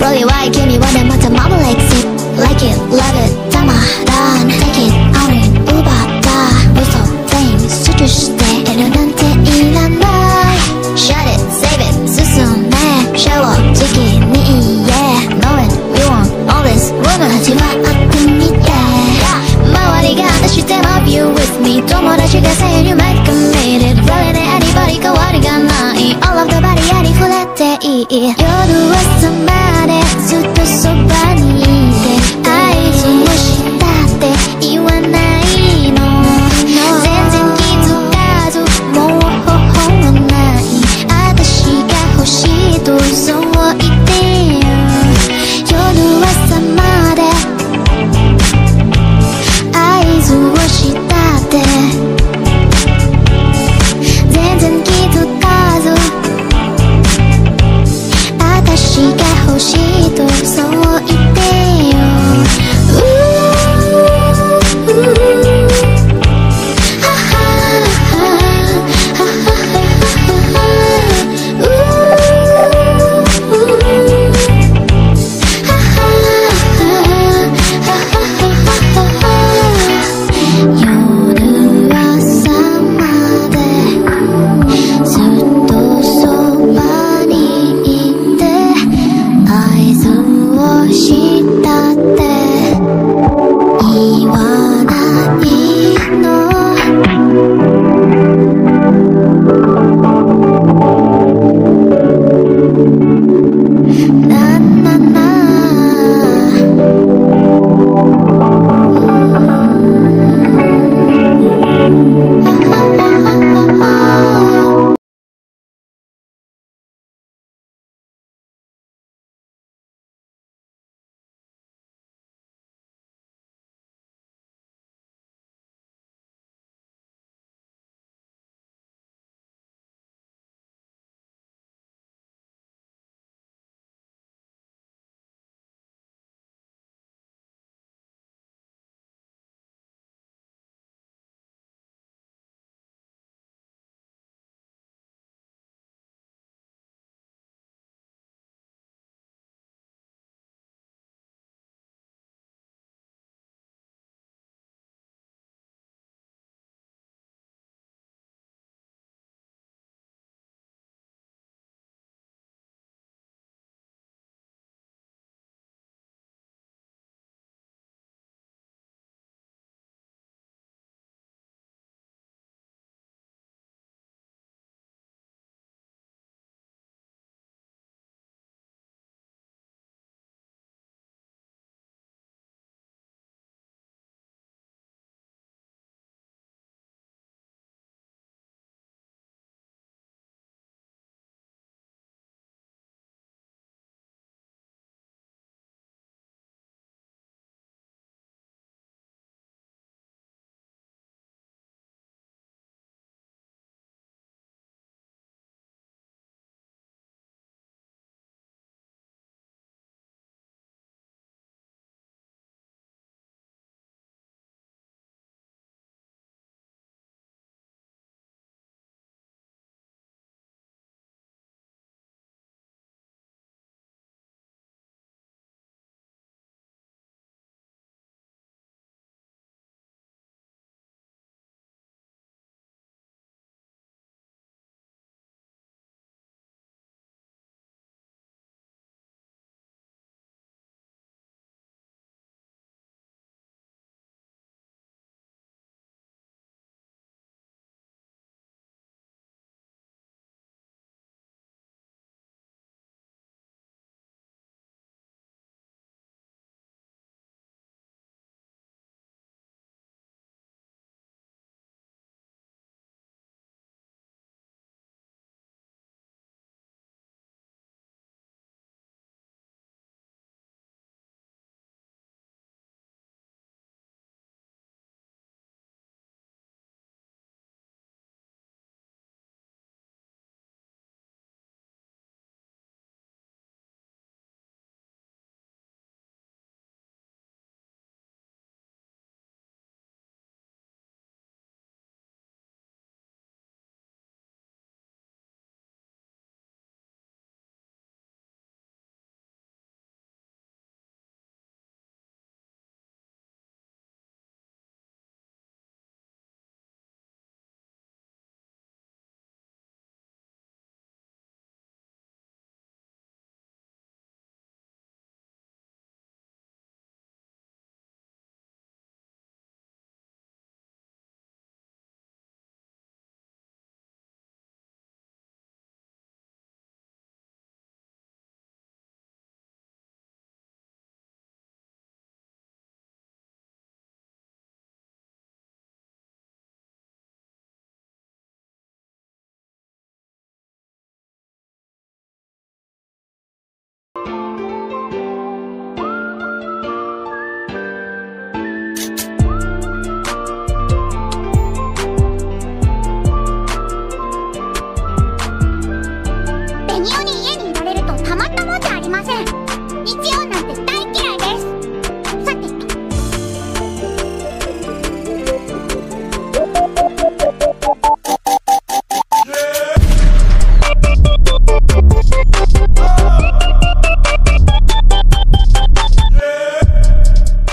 Really why君はねまたマブレイクシ Like it, love it, たまらん Take it, own it, 奪った嘘全員集中しているなんていらない Shut it, save it, 進め正直に言え Know it, you want all this woman 始まってみて周りが話しても You with me 友達が saying you make me need it Really ね anybody 変わりがない All of the body やり触れていい夜朝までずっとそばにいて合図をしたって言わないの全然気づかずもう方法はない私が欲しいとそう言ってよ夜朝まで合図をしたって全然気づかず私が欲しいとそう